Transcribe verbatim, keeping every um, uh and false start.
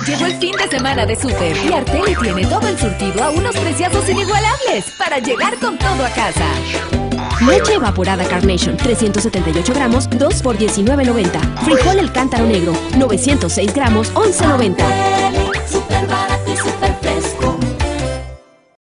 Llegó el fin de semana de Súper y Arteli tiene todo el surtido a unos preciazos inigualables para llegar con todo a casa. Leche evaporada Carnation, trescientos setenta y ocho gramos, dos por diecinueve noventa. Frijol El Cántaro Negro, novecientos seis gramos, once noventa.